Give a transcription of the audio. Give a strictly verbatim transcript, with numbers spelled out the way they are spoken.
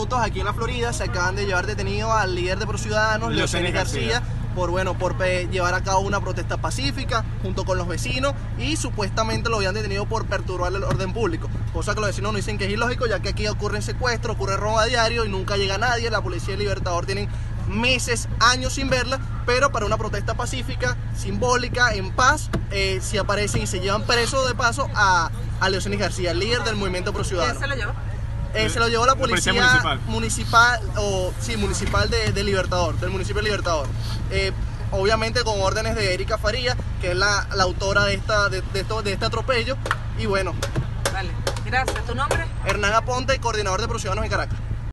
minutos aquí en la Florida se acaban de llevar detenido al líder de ProCiudadanos, Leocenis García, por, bueno, por llevar a cabo una protesta pacífica junto con los vecinos y supuestamente lo habían detenido por perturbar el orden público, cosa que los vecinos nos dicen que es ilógico, ya que aquí ocurren secuestros, ocurre robo a diario y nunca llega nadie. La policía y el Libertador tienen meses, años sin verla, pero para una protesta pacífica, simbólica, en paz, eh, si aparecen y se llevan preso de paso a, a Leocenis García, el líder del movimiento ProCiudadanos. ¿Quién se lo llevó? Eh, se lo llevó la policía, la policía municipal, municipal o sí, municipal de, de Libertador, del municipio de Libertador. Eh, obviamente con órdenes de Erika Faría, que es la, la autora de, esta, de, de, esto, de este atropello. Y bueno. Vale, gracias. ¿Tu nombre? Hernán Aponte, coordinador de ProCiudadanos en Caracas.